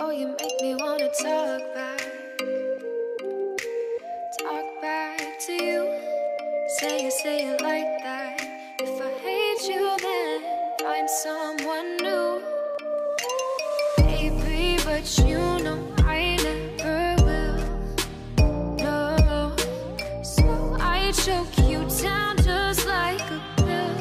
Oh, you make me wanna talk back to you. Say it like that. If I hate you, then find someone new. Baby, but you know I never will. No, so I choke you down just like a pill.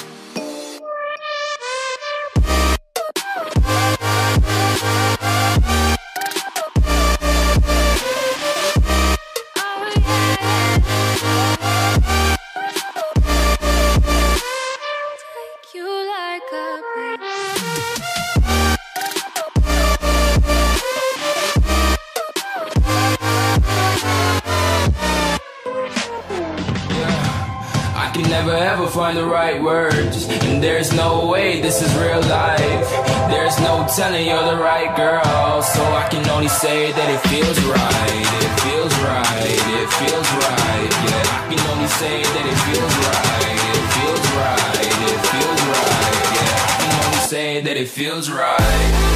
Never ever find the right words, and there's no way this is real life. There's no telling you're the right girl, so I can only say that it feels right. It feels right, it feels right. Yeah, I can only say that it feels right. It feels right, it feels right. Yeah, I can only say that it feels right.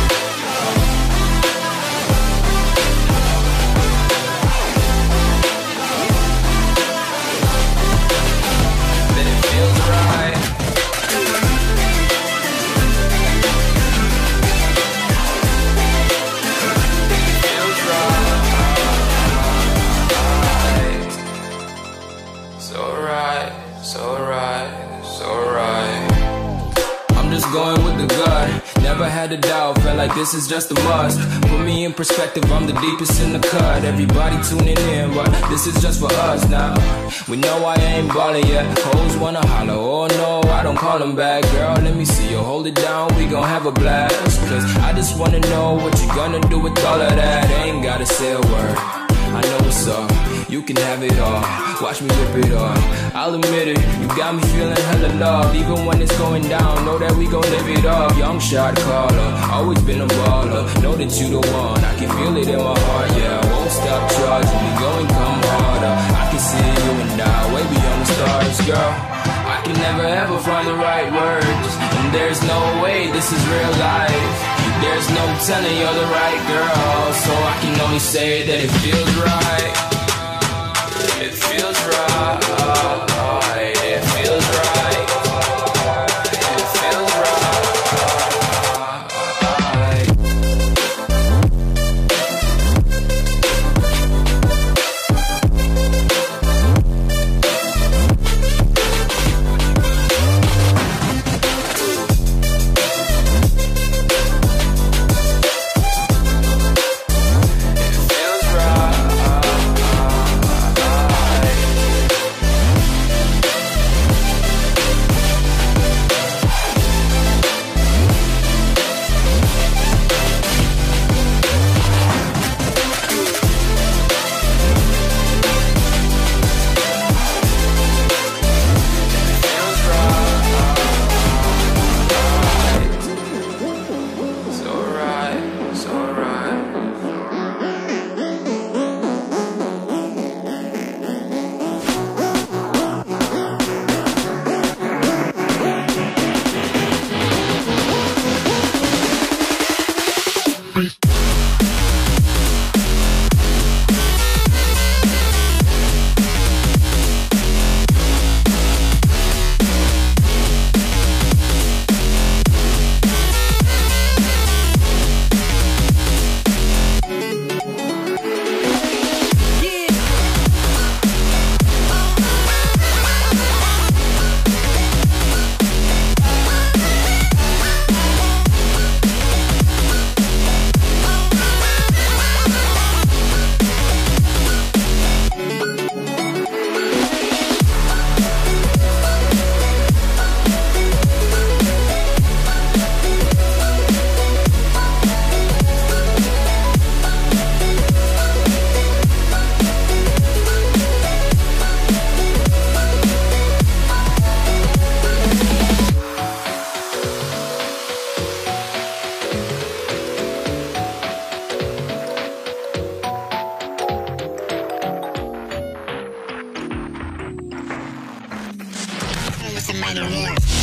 Going with the gut, never had a doubt, felt like this is just a must. Put me in perspective, I'm the deepest in the cut. Everybody tuning in, but this is just for us now. We know I ain't ballin' yet, hoes wanna holler, oh no, I don't call them back. Girl, let me see you hold it down, we gon' have a blast. Cause I just wanna know what you gonna do with all of that. Ain't gotta say a word, I know what's up. You can have it all, watch me rip it off. I'll admit it, you got me feeling hella love. Even when it's going down, know that we gon' live it up. Young shot caller, always been a baller. Know that you the one, I can feel it in my heart. Yeah, I won't stop charging, we going come harder. I can see you and I, way beyond the stars, girl. I can never ever find the right words, and there's no way this is real life. There's no telling you're the right girl, so I can only say that it feels right. It feels right, it feels right, it feels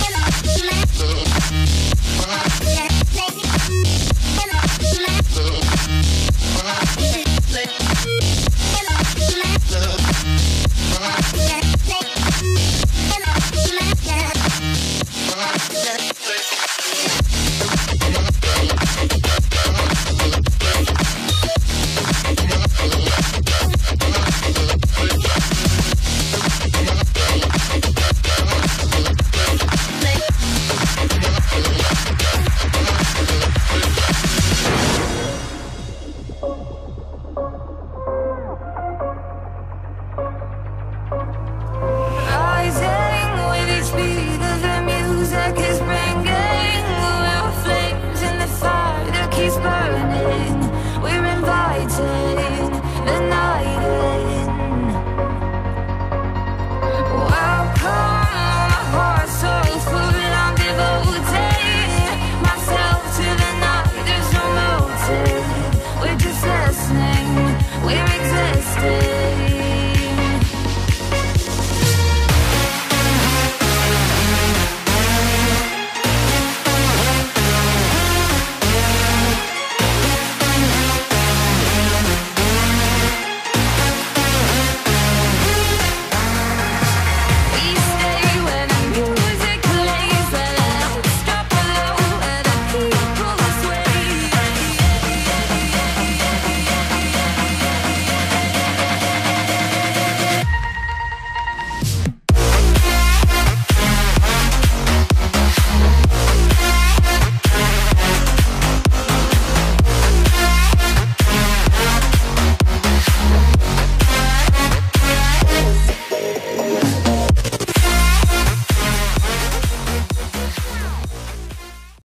Let's go. he's perfect.